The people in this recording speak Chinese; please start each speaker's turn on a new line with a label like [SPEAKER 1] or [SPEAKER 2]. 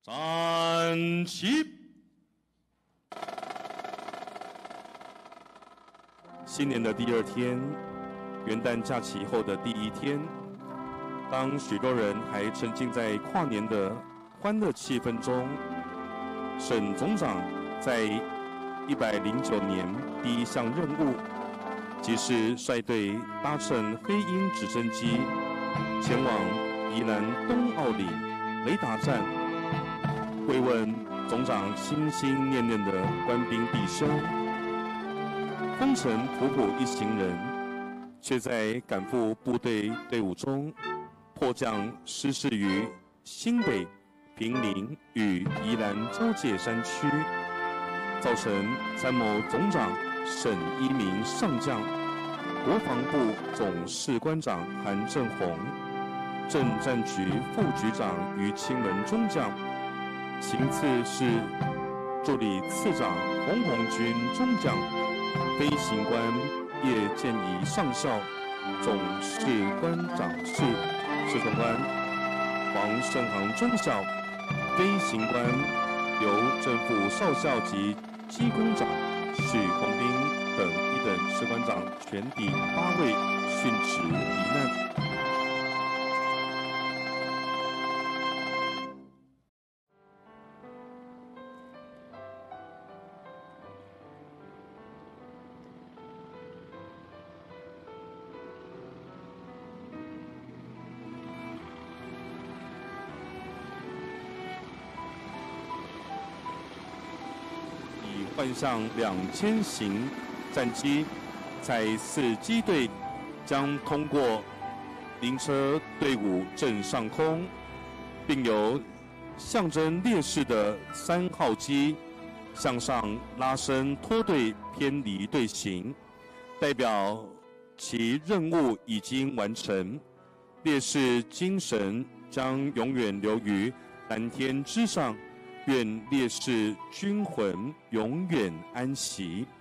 [SPEAKER 1] 站起！新年的第二天，元旦假期后的第一天，当许多人还沉浸在跨年的欢乐气氛中，沈总长在109年第一项任务，即是率队搭乘黑鹰直升机前往宜兰东澳岭雷达站，慰问总长心心念念的官兵弟兄。风尘仆仆一行人，却在赶赴部队队伍中，迫降失事于新北、坪林与宜兰交界山区，造成参谋总长沈一鸣上将、国防部总士官长韩正宏、政战局副局长于清门中将，其次是助理次长洪宏军中将、飞行官叶建仪上校、总士官长士官黄胜航中校、飞行官由正副少校及机工长许宏斌等一等士官长全抵8位殉职罹难。换上2000型战机，在4机队将通过灵车队伍正上空，并由象征烈士的3号机向上拉伸脱队偏离队形，代表其任务已经完成，烈士精神将永远留于蓝天之上。愿烈士军魂永远安息。